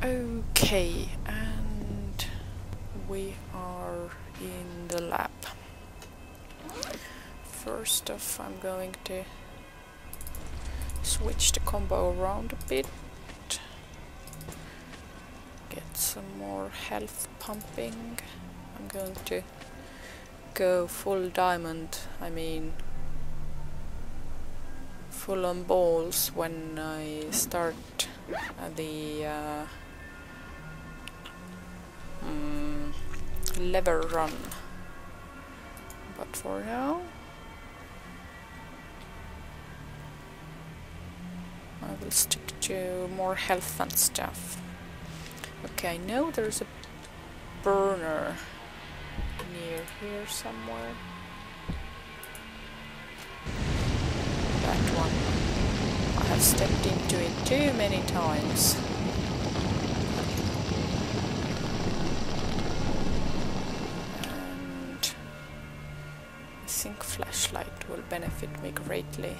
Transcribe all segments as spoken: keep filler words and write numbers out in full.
Okay, and we are in the lab. First off, I'm going to switch the combo around a bit. Get some more health pumping. I'm going to go full diamond, I mean full on balls when I start uh, the uh, mm, lever run. But for now I will stick to more health and stuff. Okay, I know there's a burner near here somewhere. That one. I have stepped into it too many times. And I think flashlight will benefit me greatly.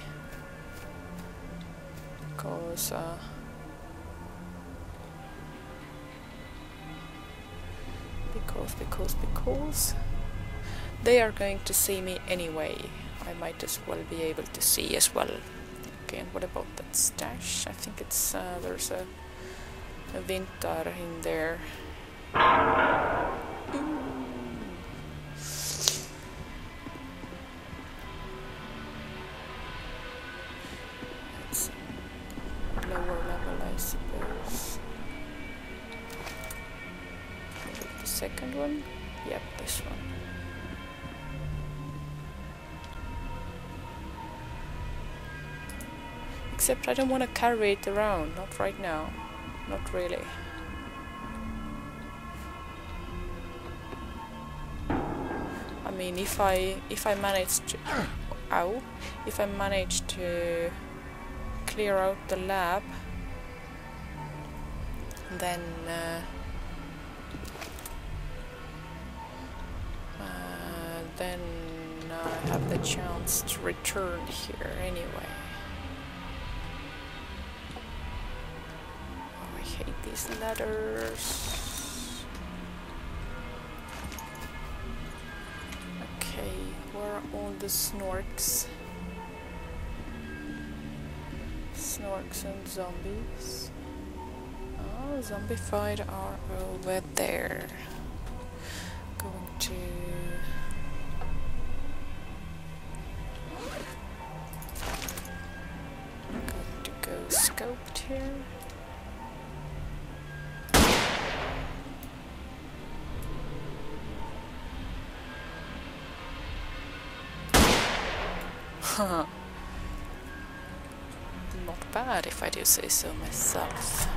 Because uh, because because because they are going to see me anyway. I might as well be able to see as well. Okay, and what about that stash? I think it's uh, there's a, a Yantar in there. Ooh. It's lower level, I suppose. The second one? Yep, this one. Except I don't want to carry it around, not right now. Not really. I mean, if I if I manage to ow, if I manage to clear out the lab, then uh, uh, then I have the chance to return here anyway. Oh, I hate these ladders. Okay, where are all the snorks? Snorks and zombies. Oh, zombified are over there. Going to going to go scoped here. Haha. Not bad, if I do say so myself.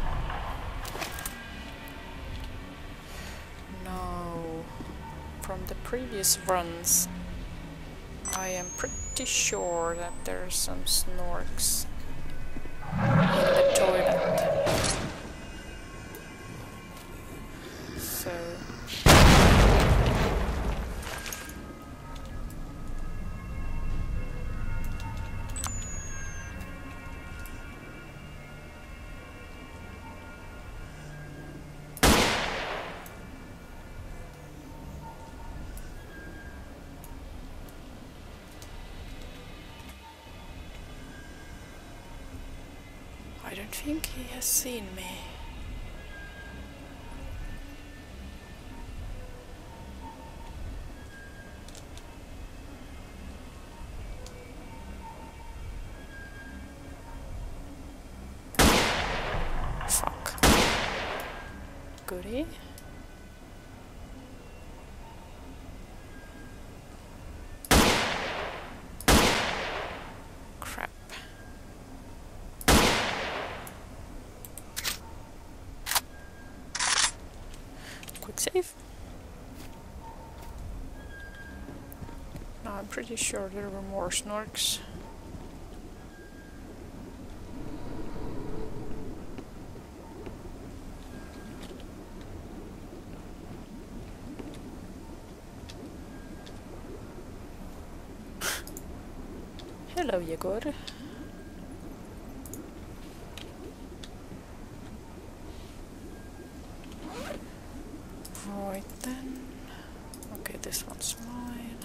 No, from the previous runs, I am pretty sure that there are some snorks in the toilet. So I don't think he has seen me. Fuck. Goody. Crap. Quick save. No, I'm pretty sure there were more snorks. Hello, Yegor. Right then. Okay, this one's mine.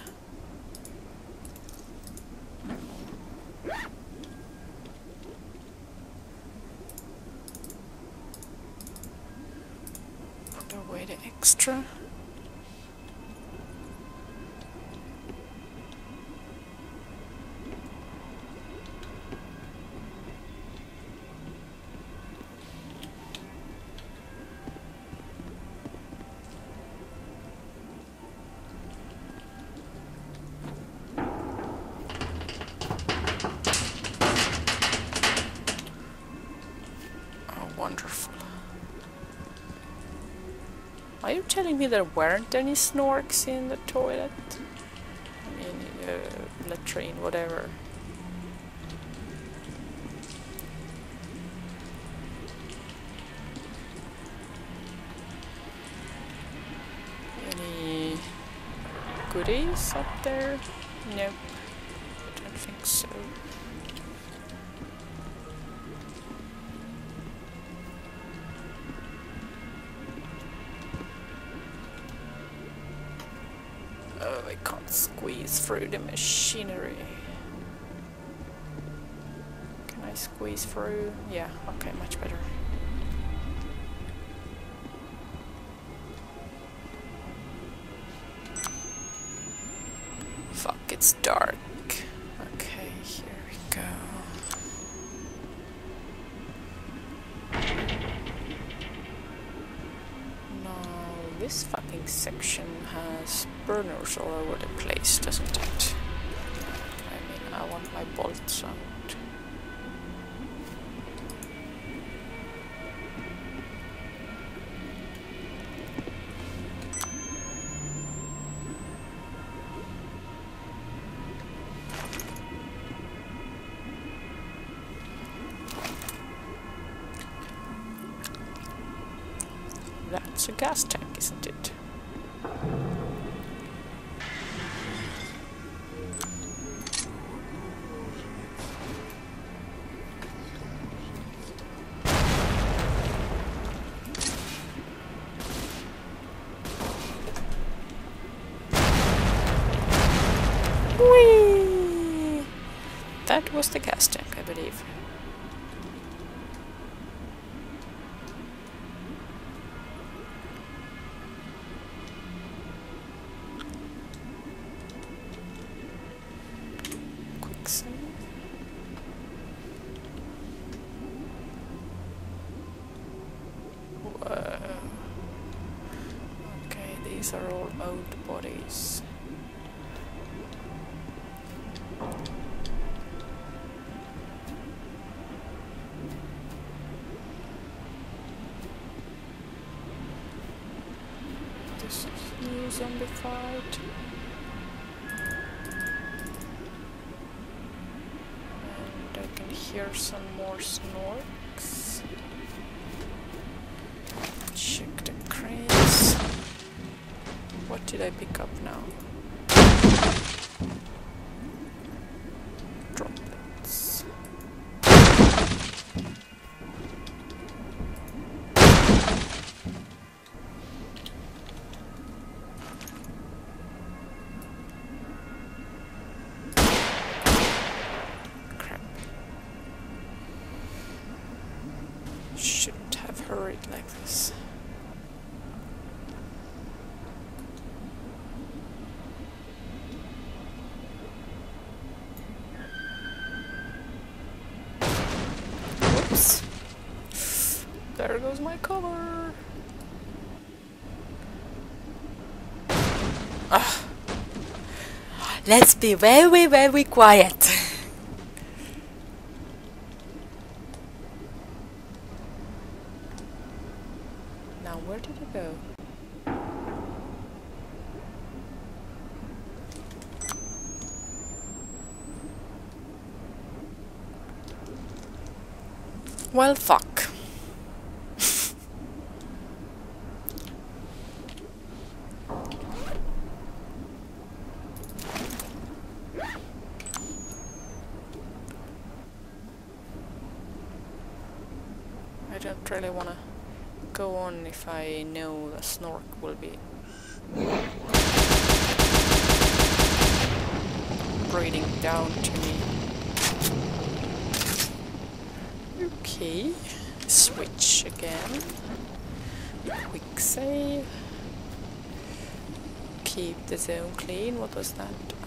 Put away the extra. Wonderful. Are you telling me there weren't any snorks in the toilet? I mean, uh, latrine, whatever. Any goodies up there? Nope. Don't think so. Oh, I can't squeeze through the machinery. Can I squeeze through? Yeah, okay, much better. Fuck, it's dark. Okay, here we go. This fucking section has burners all over the place, doesn't it? I mean, I want my bolts out. That's a gas tank, isn't it? Whee! That was the gas tank, I believe. Whoa. Okay, these are all old bodies. This is new zombified. And I can hear some more snorks. Check the crates. What did I pick up now? Droplets. Crap. Shouldn't have hurried like this. Whoops. There goes my cover. Ah. Let's be very, very quiet. Now, where did it go? Well, fuck. I don't really want to go on if I know the snork will be breathing down to me. Okay, switch again. Quick save. Keep the zone clean. What was that? Uh,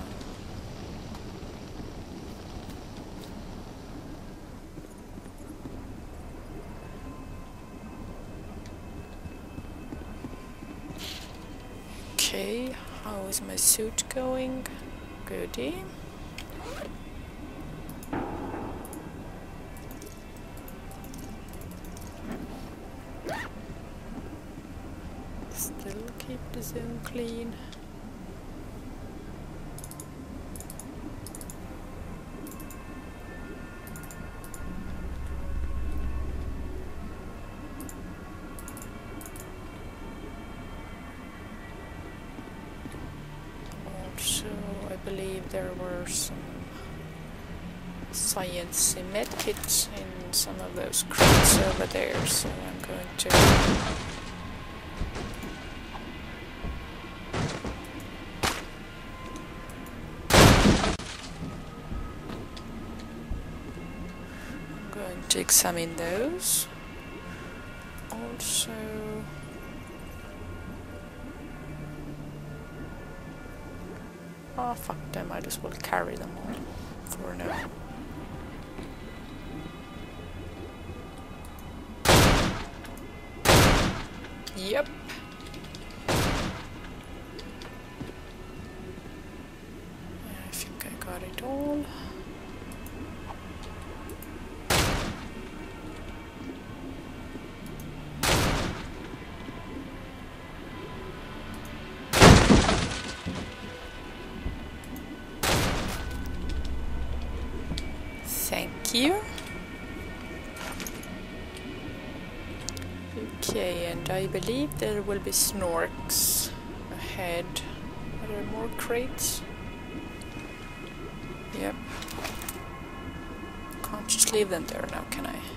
okay, how is my suit going? Goody. Still keep the zone clean. I believe there were some science medkits in some of those crates over there, so I'm going to I'm going to examine those. Also, oh fuck them, I just will carry them all for now. Yep. I think I got it all. Thank you. Okay, and I believe there will be snorks ahead. Are there more crates? Yep. Can't just leave them there now, can I?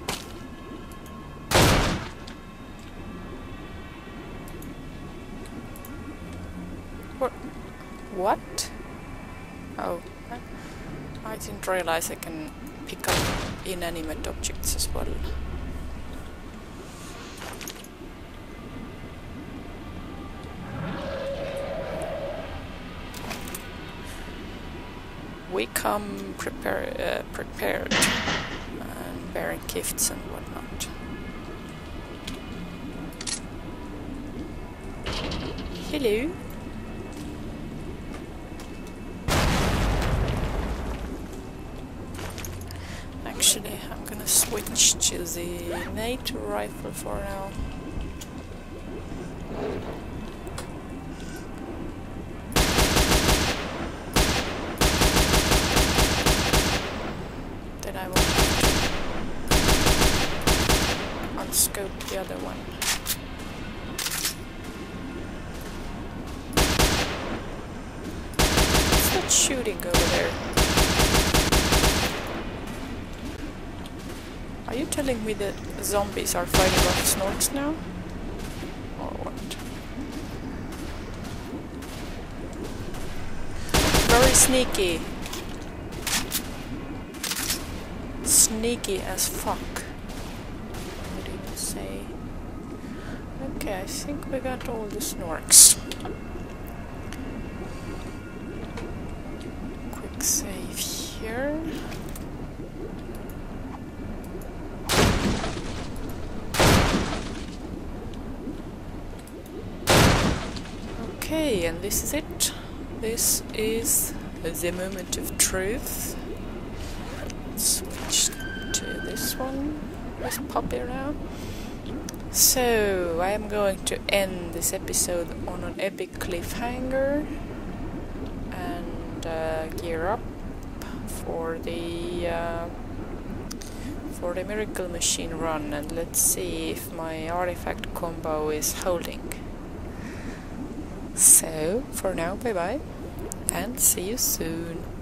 What? What? Oh. I didn't realize I can pick up inanimate objects as well. We come prepare, uh, prepared and bearing gifts and whatnot. Hello. Actually, I'm gonna switch to the NATO rifle for now. Then I will unscope the other one. What's that shooting over there? Are you telling me that zombies are fighting off snorks now? Or what? Very sneaky. Sneaky as fuck. I would even say. Okay, I think we got all the snorks. Quick save here. Okay, and this is it. This is the moment of truth. Switch to this one, this puppy now. So, I am going to end this episode on an epic cliffhanger and uh, gear up for the uh, for the miracle machine run, and let's see if my artifact combo is holding. So, for now, bye bye, and see you soon.